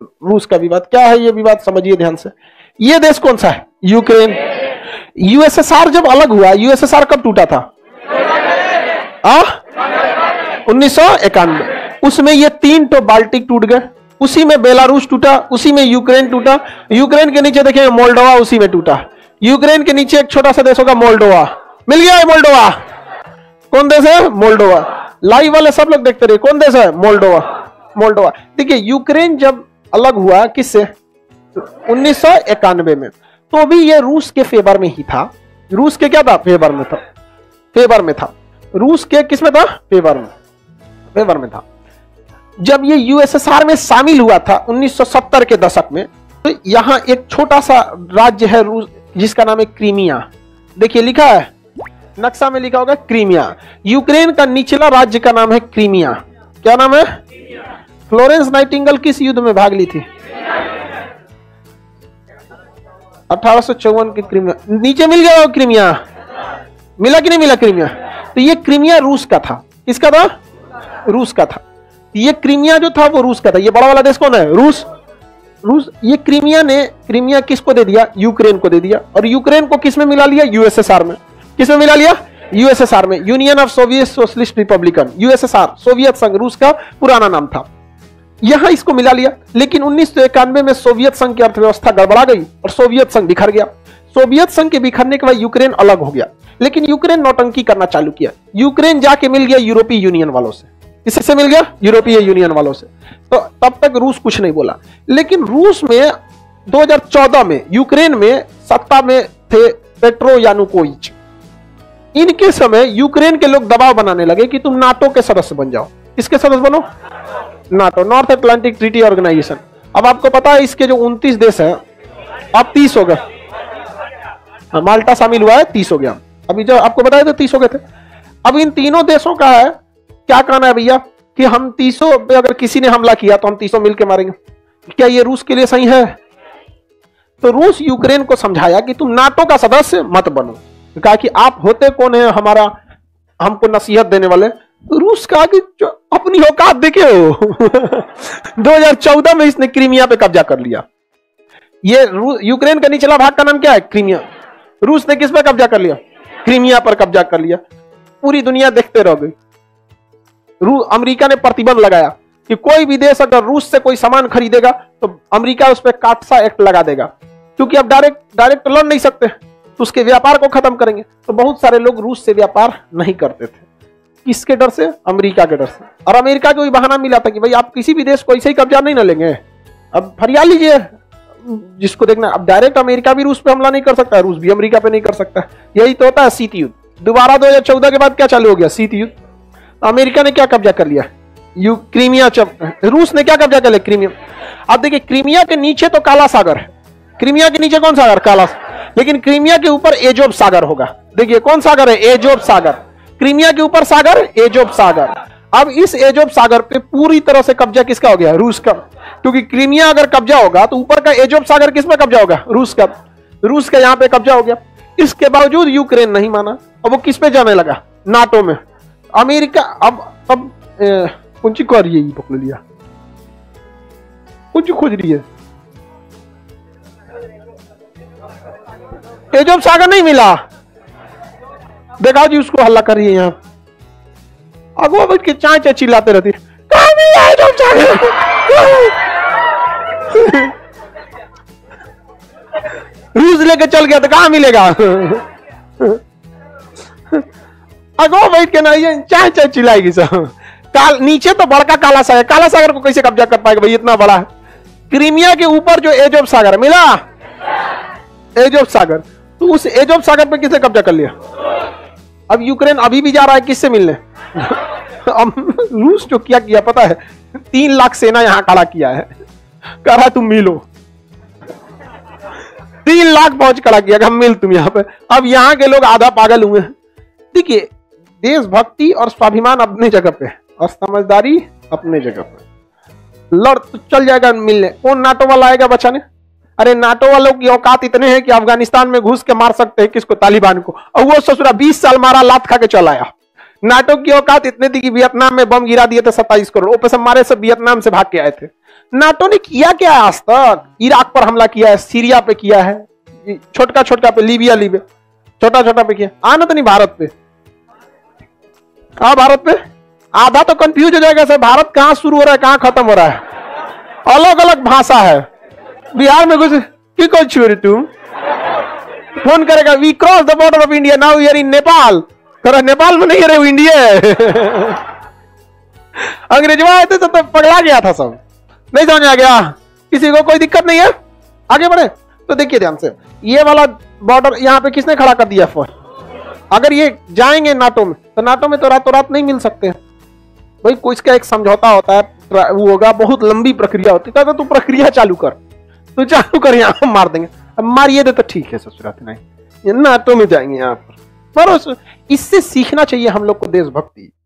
रूस का विवाद क्या है, ये विवाद समझिए ध्यान से। ये देश कौन सा है? यूक्रेन। यूएसएसआर जब अलग हुआ, यूएसएसआर कब टूटा था? 1991। उसमें ये 3 तो बाल्टिक टूट गए, उसी में बेलारूस टूटा, उसी में यूक्रेन टूटा। यूक्रेन के नीचे देखिए मोल्डोवा उसी में टूटा। यूक्रेन के नीचे एक छोटा सा देश होगा मोल्डोवा, मिल गया है मोल्डोवा। कौन देश है? मोल्डोवा। लाइव वाले सब लोग देखते रहे, कौन देश है? मोल्डोवा। मोल्डोवा। देखिए यूक्रेन जब अलग हुआ किससे? 1991 में, तो भी ये रूस के फेवर में ही था। रूस के क्या था? फेवर में था। फेवर में था। रूस के किस में था? फेवर में। फेवर में था। जब ये यूएसएसआर में शामिल हुआ था 1970 के दशक में, तो यहां एक छोटा सा राज्य है रूस जिसका नाम है क्रीमिया। देखिए लिखा है नक्शा में, लिखा होगा क्रीमिया। यूक्रेन का निचला राज्य का नाम है क्रीमिया। क्या नाम है? फ्लोरेंस नाइटिंगेल किस युद्ध में भाग ली थी? 1854 के क्रीमिया। नीचे मिल गया वो क्रीमिया, मिला कि नहीं मिला क्रीमिया? तो ये क्रीमिया रूस का था। किसका था? रूस का था। ये क्रीमिया जो था वो रूस का था। ये बड़ा वाला देश कौन है? रूस। रूस। ये क्रीमिया किसको दे दिया? यूक्रेन को दे दिया। और यूक्रेन को किस में मिला लिया? यूएसएसआर में। किस में मिला लिया? यूएसएसआर में। Union of Soviet socialist republican, USSR, Soviet संघ रूस का पुराना नाम था। यहां इसको मिला लिया, लेकिन 1991 में सोवियत संघ की अर्थव्यवस्था गड़बड़ा गई और सोवियत संघ बिखर गया। सोवियत संघ के बिखरने के बाद यूक्रेन अलग हो गया, लेकिन यूक्रेन नौटंकी करना चालू किया। यूक्रेन जाके मिल गया यूरोपीय यूनियन वालों से। किससे मिल गया? यूरोपीय यूनियन वालों से। तो तब तक रूस कुछ नहीं बोला, लेकिन रूस में 2014 में यूक्रेन में सत्ता में थे पेट्रो यानुकोविच। इनके समय यूक्रेन के लोग दबाव बनाने लगे कि तुम नाटो के सदस्य बन जाओ। किसके सदस्य बनो? NATO, north Atlantic treaty organisation. अब आपको पता है इसके जो 29 देश हैं अब 30 हो गए। माल्टा शामिल हुआ है, 30 हो गया। अभी जो आपको बताया तो 30 हो गए थे। अब इन तीनों देशों का है क्या कहना है भैया कि हम 30 पे अगर किसी ने हमला किया तो हम 30 मिलकर मारेंगे। क्या ये रूस के लिए सही है? तो रूस यूक्रेन को समझाया कि तुम नाटो का सदस्य मत बनो। कहा कि आप होते कौन है हमारा हमको नसीहत देने वाले? रूस कहा कि अपनी औकात देखे हो। 2014 में इसने क्रीमिया पे कब्जा कर लिया। ये यूक्रेन का निचला भाग का नाम क्या है? क्रीमिया। रूस ने किस पे कब्जा कर लिया? क्रीमिया पर कब्जा कर लिया। पूरी दुनिया देखते रह गई। अमेरिका ने प्रतिबंध लगाया कि कोई भी देश अगर रूस से कोई सामान खरीदेगा तो अमेरिका उस पर काटसा एक्ट लगा देगा, क्योंकि अब डायरेक्ट लड़ नहीं सकते, तो उसके व्यापार को खत्म करेंगे। तो बहुत सारे लोग रूस से व्यापार नहीं करते थे। किसके डर से? अमेरिका के डर से। और अमेरिका को भी बहाना मिला था कि भाई आप किसी भी देश को ऐसे ही कब्जा नहीं ना लेंगे, अब फरिया लीजिए जिसको देखना। अब डायरेक्ट अमेरिका भी रूस पे हमला नहीं कर सकता, रूस भी अमेरिका पे नहीं कर सकता। यही तो होता है शीत युद्ध। दोबारा 2014 के बाद क्या चालू हो गया? शीत युद्ध। अमेरिका ने क्या कब्जा कर लिया? क्रीमिया। रूस ने क्या कब्जा कर लिया? क्रीमिया। अब देखिए क्रीमिया के नीचे तो काला सागर है। क्रीमिया के नीचे कौन सागर? काला। लेकिन क्रीमिया के ऊपर एजोब सागर होगा। देखिए कौन सागर है? एजोब सागर। क्रीमिया के ऊपर सागर एजोब सागर। अब इस एजोब सागर पे पूरी तरह से कब्जा किसका हो गया? रूस का। क्योंकि क्रीमिया अगर कब्जा होगा तो ऊपर का एजोब सागर किस में कब्जा होगा? रूस का। रूस का यहां पे कब्जा हो गया। इसके बावजूद यूक्रेन नहीं माना और वो किस पे जाने लगा? नाटो में। अमेरिका अब कुछ कर रही है, पकड़ लिया, कुछ खोज रही है। एजोब सागर नहीं मिला, देखा जी उसको हल्ला कर रही है। यहाँ अगवा बैठ के चाय चाय चिल्लाते रहती है, कहाँ मिला एजोब सागर? रूस लेके चल गया तो कहाँ मिलेगा? अगवा बैठ के ना ये चाय चाय चिल्लाएगी सब। नीचे तो बड़का काला सागर, काला सागर को कैसे कब्जा कर पाएगा भाई, इतना बड़ा है। क्रीमिया के ऊपर जो एजोब सागर मिला, एजोब सागर, तो उस एजोब सागर पे किसने कब्जा कर लिया? अब यूक्रेन अभी भी जा रहा है किससे मिलने? अब रूस जो किया पता है, 3 लाख सेना यहां खड़ा किया है, कह रहा तुम मिलो। 3 लाख फौज खड़ा किया कि हम मिल तुम यहां पे। अब यहां के लोग आधा पागल हुए हैं। देखिए देशभक्ति और स्वाभिमान अपने जगह पे और समझदारी अपने जगह पे। लड़ तो चल जाएगा मिलने। कौन नाटो वाला आएगा बचाने? अरे नाटो वालों की औकात इतने हैं कि अफगानिस्तान में घुस के मार सकते हैं किसको? तालिबान को। और वो ससुरा 20 साल मारा, लात खा के चला आया। नाटो की औकात इतने थी कि वियतनाम में बम गिरा दिए थे 27 करोड़, वो सब मारे सब वियतनाम से भाग के आए थे। नाटो ने किया क्या आज तक? इराक पर हमला किया है, सीरिया पे किया है, छोटका छोटका पे, लीबिया छोटा छोटा पे किया। आना तो नहीं भारत पे, भारत पे आधा तो कंफ्यूज हो जाएगा सर, भारत कहां शुरू हो रहा है कहां खत्म हो रहा है, अलग अलग भाषा है। बिहार में कुछ की कोई छोरी तुम फोन करेगा, we cross the border of India, now we are in Nepal. कर नेपाल में नहीं है, वो इंडिया है। अंग्रेजवा आए थे तो पगला गया था सब, नहीं समझ आ गया किसी को, कोई दिक्कत नहीं है, आगे बढ़े। तो देखिए ध्यान से, ये वाला बॉर्डर यहाँ पे किसने खड़ा कर दिया फौज? अगर ये जाएंगे नाटो में तो नाटो में तो रातों रात नहीं मिल सकते भाई, कोई इसका एक समझौता होता है, वो होगा, बहुत लंबी प्रक्रिया होती है। तो तू प्रक्रिया चालू कर, तू चालू कर, यहाँ मार देंगे, अब मारिए दे तो ठीक है ससुरात, नहीं नाटो में जाएंगे यहाँ पर। इससे सीखना चाहिए हम लोग को देशभक्ति।